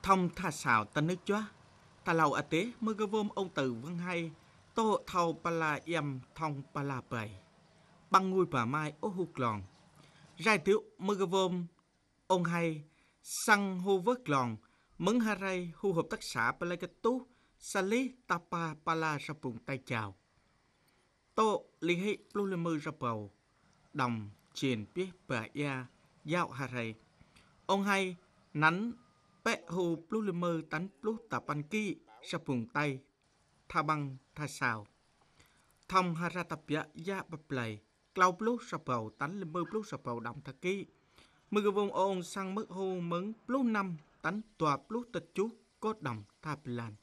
Thông tha xào tân nước chóa, ta lầu à tế mơ gơ vôm ông tử vâng hay, tô thầu bà la yam thông bà la bầy, băng ngui bà mai ô hụt lòn. Rai tiếu mơ gơ vôm ông hay, sang hô vớt lòn, mấn hà ray hô hợp tác xã bà la gât tú, sa lý tapa bà la ra bụng tay chào. Tô liên hệ lưu lê mơ ra bầu, đồng triển biết bà ya, dạo hà ray. Ông hay nắn bẹ hồ lưu lê mơ tánh lưu tạp ăn ký ra bụng tay, tha băng tha xào. Thông hà ra tập ya bập lầy, clau lưu ra bầu tánh lê mơ lưu ra bầu đồng thà ký. Mơ gơ vông ôn sang mức hô mấn lưu năm tánh tòa lưu tật chú cốt đồng thà lan.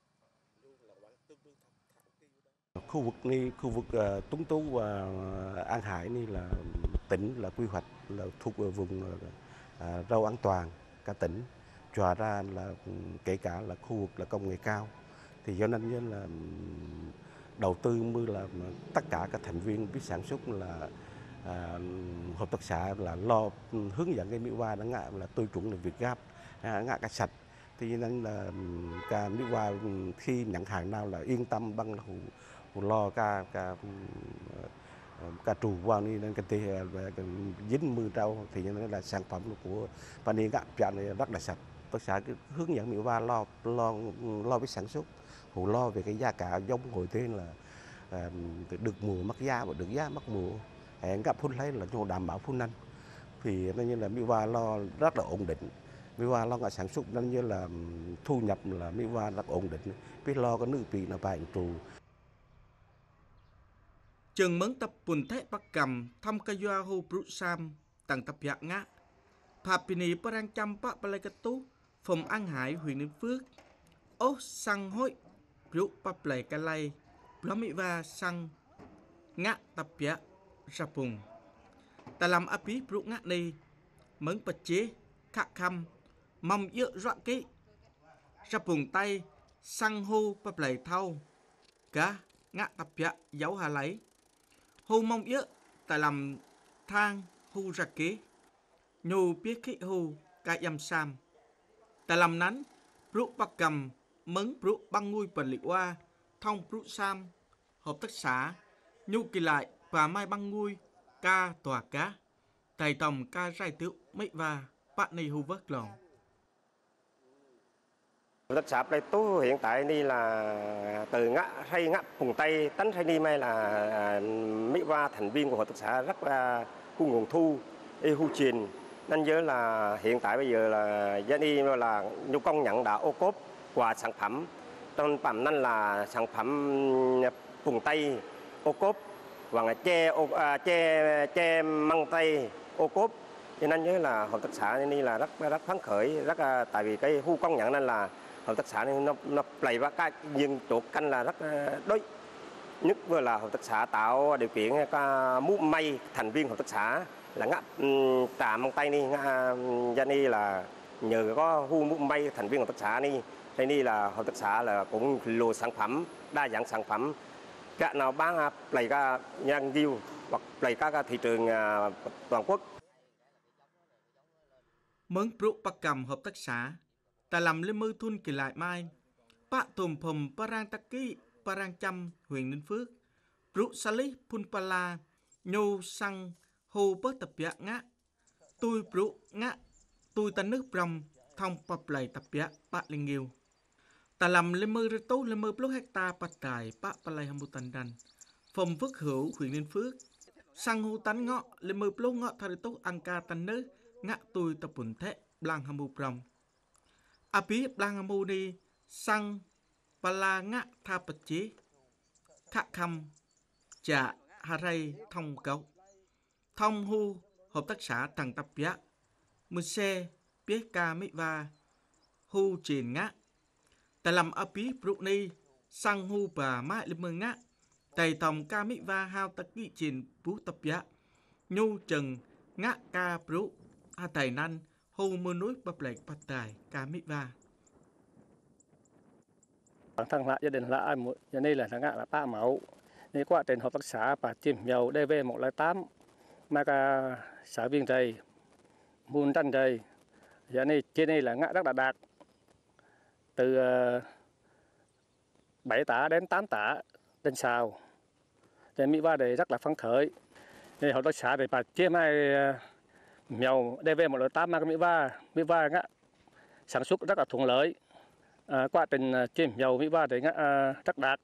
Khu vực này, khu vực Tuấn Tú và An Hải này là tỉnh là quy hoạch là thuộc ở vùng rau an toàn cả tỉnh, tròa ra là kể cả là khu vực là công nghệ cao, thì do nên là đầu tư mưa là tất cả các thành viên biết sản xuất là hợp tác xã là lo hướng dẫn cái mỹ hoa đã ngạ là tôi chuẩn là Việt Gáp ngạ cái sạch, thì nên là cả mỹ hoa khi nhận hàng nào là yên tâm bằng là lo cả trù vào nên cái tê dính mưa trâu thì nên là sản phẩm của Pani gạo trà này rất là sạch. Tất cả hướng dẫn mỹ hoa lo với sản xuất, lo về cái giá cả giống hồi thế là được mùa mắc giá và được giá mắc mùa hẹn gặp phun lấy là cho đảm bảo phun anh, thì nên như là mỹ hoa lo rất là ổn định. Mỹ hoa lo cả sản xuất nên như là thu nhập là mỹ hoa rất ổn định, biết lo cái nước vị là vài trù. Trường mấn tập bùn thế bắc cầm thăm ca doa hô brụ sam tầng tập dạ ngã. Papini parang champa palagatu phòng An Hải huyện Ninh Phước. Ô sang hối brụ bắp lầy ca lay plamiva sang ngã tập dạ ra bùng. Ta làm áp bí brụ ngã này mấn bật chế khạc khăm mong dựa rõ kỹ ra bùng tay sang hô bắp lầy thâu cá ngã tập dạ dấu hà lấy. Hô mong yếu tại làm thang hô ra kế. Nhô biết khí hô ca yam sam. Tại làm nắn brụ bạc cầm mấn brụ băng ngui bần lị hoa thông brụ sam hợp tác xã nhu kỳ lại và mai băng ngui ca tòa cá. Tài tòng ca rai tiệu mấy và bạn này hô vớt lòng. Hợp tác xã Pleitu hiện tại đây là từ ngã vùng Tây tánh hay đi mai là mấy ba thành viên của hợp tác xã rất là có nguồn thu ưu truyền, nên nhớ là hiện tại bây giờ là gia đình là nhu công nhận đã ô cốp và sản phẩm trong phẩm nên là sản phẩm vùng Tây ô cốp và che măng tây ô cốp, cho nên nhớ là hợp tác xã này là rất phấn khởi, rất tại vì cái khu công nhận nên là hợp tác xã này nó play và cái nhưng chỗ canh là rất đối nhất, vừa là hợp tác xã tạo điều kiện mũ may thành viên hợp tác xã là ngã tà măng tay đi gia ni là nhờ có hu mũ may thành viên hợp tác xã đi đây ni là hợp tác xã là cũng lùa sản phẩm đa dạng sản phẩm cả nào bán play cả nhân diêu hoặc play cả thị trường toàn quốc. Mấn brụ bạc cầm hợp tác xã ta làm lên mơ thun kỳ lại mai. Bạ tùm phùm parang taki parang chăm huyện Ninh Phước. Brụ sa lý phun pala nhô sang hô bớt tập dạ ngã. Tôi brụ ngã tôi ta nước rồng thông bập lầy tập dạ bạ linh nghiêu. Ta làm lên mơ rơ tố lên mơ blok hecta bạc tài bạ palay hamutan đan. Phòng vức hữu huyện Ninh Phước. Sang hô tán ngọ lên mơ blok ngọ thà tố ăn ca tan nớ ngã tôi tập bùn thế blang hamu rồng. Api blang hamu đi sang pala ngã tha bật chế. Khạc khăm chả hà ray thông cấu. Thông hu hợp tác xã tầng tập giá. Mưa xe biết ca mỹ va hu triển ngã. Tại làm api brụ ni sang hu bà mãi lên mưa ngã. Tại tổng ca mỹ va hao tắc nghị triển bú tập giá. Nhu chừng ngã ca brụ. Hà tài năn hu mưa núi bập lệch bạch tài ca mỹ va. Bản thân là gia đình là cho nên là ngã là 3 mẫu. Nên quá trình hợp tác xã và tìm hiểu DV108 mà cả xã viên trầy, muôn tranh trầy, cho nên trên đây là ngã rất là đạt. từ 7 tạ đến 8 tạ trên sào. Thì Mỹ Ba để rất là phấn khởi. Thì hợp tác xã để bà chia mai mèo DV 108 mà Mỹ Ba sản xuất rất là thuận lợi. Quá trình chia mèo Mỹ Ba để rất đạt.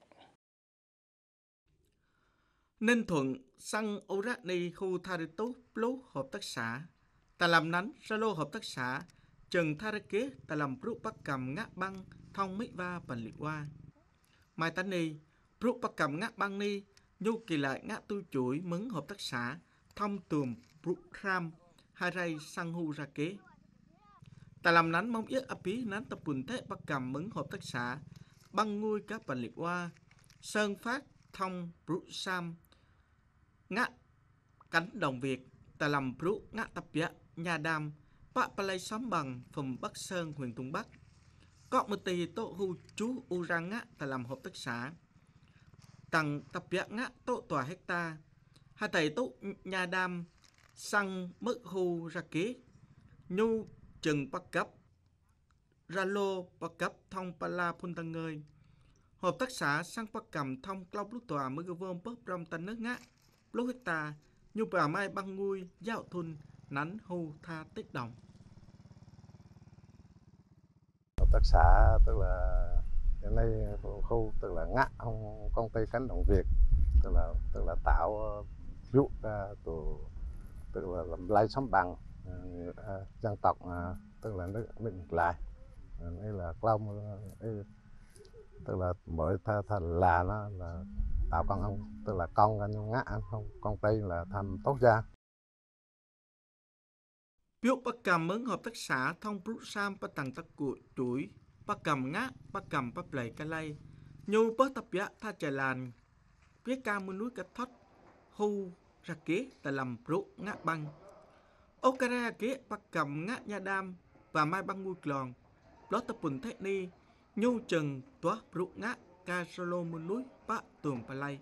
Ninh Thuận sang Urani khu Tharitu Plu hợp tác xã. Ta làm nắn ra lô hợp tác xã. Trần Tha Kế ta làm Pru Bắc Cầm ngã băng thông Mỹ Va Bản Liệt Hoa. Mai Tán Ni Pru Bắc Cầm ngã băng ni nhu kỳ lại ngã tu chuỗi mứng hợp tác xã thông tùm Pru Ram hai ray sang hu ra kế. Ta làm nắn mong yết áp ý nắn tập bùn thế Bắc Cầm mứng hợp tác xã băng nguôi các Bản Liệt Hoa Sơn Phát thông Pru Sam ngã cánh đồng Việt. Ta làm Pru ngã tập dạ nhà đam Bạ Palay xóm bằng phường Bắc Sơn huyện Tung Bắc. Có một tì tổ hưu chú u răng ngã ta làm hợp tác xã. Tầng tập dạ ngã tổ tòa hecta. Hai thầy tổ nhà đam xăng mức hưu ra kế. Nhu chừng bắc cấp. Ra lô bắc cấp thông Pala Phun Tăng Ngơi. Hợp tác xã sang bắc cầm thông Clau Lúc Tòa mới gồm vôm bớt rong tân nước ngã. Lúc hecta. Nhu bà mai băng nguôi dạo thun nắn hưu tha tích đồng. Hợp tác xã tức là hiện nay khu tức là ngã không công ty cánh đồng Việt tức là tạo rút ra từ tức là làm lai sống bằng dân tộc tức là nước mình lại đây là Long tức là mỗi là nó là tạo con ông tức là con anh ngã không công ty là thành tốt ra. Biếu Bắc Cầm mướn hợp tác xã thông Pru Sam Bắc Tầng Tắc Cụ Chuỗi Bắc Cầm ngã Bắc Cầm Bắc Lầy Ca Lây Nhu bớt tập dạ tha trà làn Biết ca mưa núi Cát Thoát Hu ra kế ta làm Pru ngã băng Okara kế Bắc Cầm ngã nhà đam và mai băng mùi klòn đó tập bùn thế ni Nhu chừng tóa Pru ngã ca solo mưa núi Bắc Tường Bà Lây.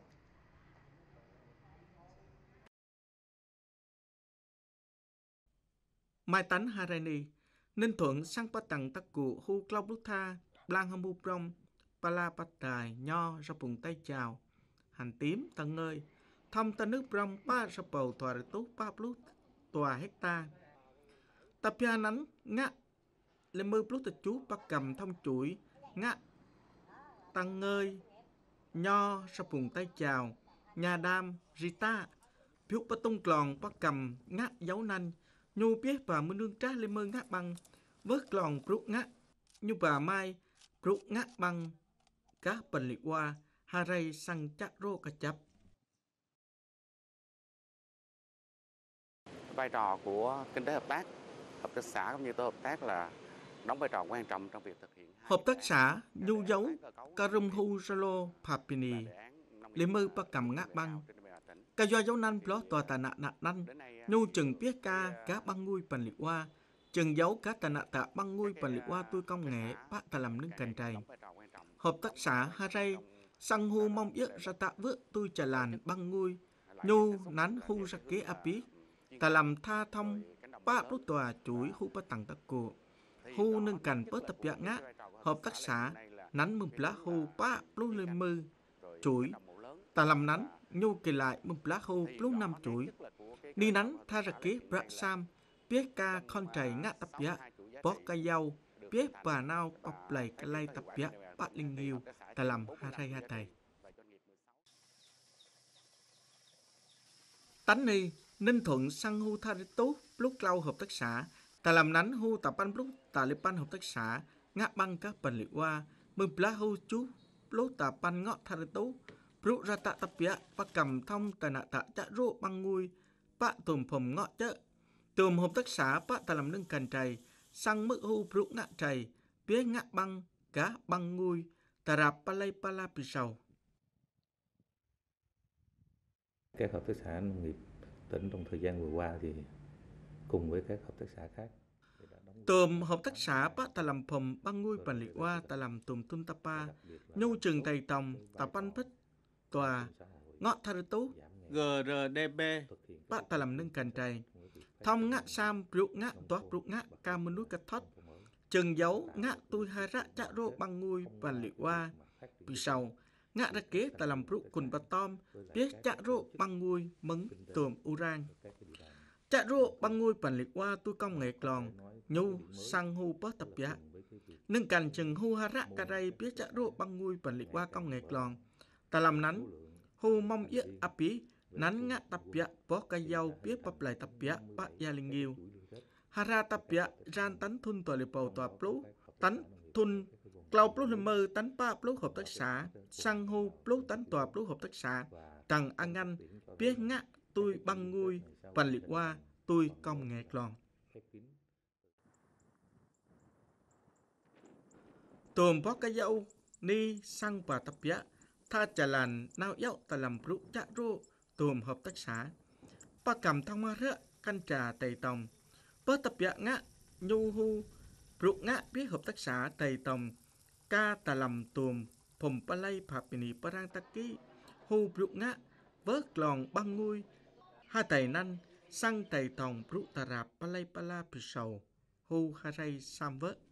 Mai Tánh Harani, Ninh Thuận sang Bắc Tầng Tắc Cụ Hu Clau Lúc Tha, Blang Hâm Bù Prong, Pala Bát Đài, Nho, Ra Bùng Tay Chào, Hành Tím, Tầng Ngơi, Thông Tân Nước Prong, Ba Ra Bầu, Tòa Rê Tốt, Ba Lúc, Tòa Hecta. Tập gia nắn, ngã, lên mưa Lúc Tịch Chú, Bắc Cầm Thông Chuỗi, ngã, Tầng Ngơi, Nho, Ra Bùng Tay Chào, Nhà Đam, Rita, Phiếu Bắc Tung Klòn, Bắc Cầm, ngã, Dấu Nanh, Nhu biết và mưa nương trá lên mơ ngã băng vớt lòn Pru ngã Nhu bà mai Pru ngã băng cá Bản Liệt Hoa hà ray sang chát rô cà chập. Vai trò của kinh tế hợp tác xã cũng như tổ hợp tác là đóng vai trò quan trọng trong việc thực hiện hợp tác xã Nhu dấu Karum Hu Ralo Papini lên mơ Bắc Cầm ngã băng ca do dấu nanh plot tòa tà nạ nạ nanh Nhu chừng biết ca cá băng nguôi Bản Liệt Hoa chừng dấu cá tà nạ tạ băng nguôi Bản Liệt Hoa tôi công nghệ bác ta làm nâng cành trầy. Hợp tác xã Hà Ray sang hu mong yết ra tạ vước tôi trà làn băng nguôi Nhu nán hu ra kế áp ý ta làm tha thông ba lúc tòa chuỗi hu ba tầng tắc cổ hu nâng cành bớt tập dạ ngã hợp tác xã nắn mừng lá hu ba lúc lên mư chuỗi ta làm nắn Nhu kỳ lại mừng lá hu lúc năm chuỗi đi nắn tha ra kế bạ sam biết ca con trầy ngã tập dạ bó ca dâu biết bà nào bọc lầy ca lay tập dạ bát linh nghiêu ta làm hà ray hà thầy. Tánh ni Ninh Thuận sang hu tha tốt lúc lâu hợp tác xã ta làm nắn hu tập ban lúc ta lê ban hợp tác xã ngã băng các Bản Liệt Hoa mừng lá hu chú lúc ta ban ngọ tha tốt lúc ra tạ tập dạ ba cầm thông ta nạ tạ chạ rô băng nguôi ba tùm phồng ngọ chợ tùm hợp tác xã ba ta làm nâng cành trầy sang mức hu brụ ngã trầy biết ngã băng cá băng nguôi ta rạp palay pala bì sầu. Các hợp tác xã nông nghiệp tỉnh trong thời gian vừa qua thì cùng với các hợp tác xã khác tùm hợp tác xã ba ta làm phồng băng nguôi Bản Liệt Hoa ta làm tùm tun ta pa nhu chừng tầy tòng ta pan phích tòa ngọ tha tú GRDB ba ta làm nâng cành trầy thông ngã sam brụ ngã toát brụ ngã ca mưa núi cát thoát chừng dấu ngã tôi hà rạ chạ rô băng ngui và liệu qua. Vì sau, ngã ra kế ta làm rụ cùng bà tôm, biết chạ rô băng ngui mấn tùm urang. Chạ rô băng ngui và liệu qua tôi công nghệ lòn, nhu sang hù bớt tập giá. Nâng cành chừng hù hà rạ cà rây biết chạ rô băng ngui và liệu qua công nghệ lòn. Ta làm nắn, hù mong yết áp ý, nắn ngã tập giá bó cây dâu biết bắp lại tập giá bác gia linh yêu. Hà ra tập giá ran tánh thun tòa liệp bầu tòa plú, tánh thun clau plú lâm mơ tánh ba plú hợp tác xã, sang hô plú tánh tòa plú hợp tác xã, tầng ăn anh, biết ngã tôi băng ngui, và liệt qua tôi công nghệ lòn. Tùm bó cây dâu, ni sang và tập giá, tha trả làn nào dạo ta làm plú chạ rô, tùm hợp tác xã. Ba cầm thông hoa rỡ, căn trà tầy tòng, bớt tập dạ ngã nhu hu rụng ngã biết hợp tác xã tầy tòng ca tà lầm tùm phùm pa lay phạp bì parang taki hu rụng ngã vớt lòn băng ngui ha tầy năn sang tầy tòng rụng tà rạp pa lay pa la bì sầu hu ha ray sam vớt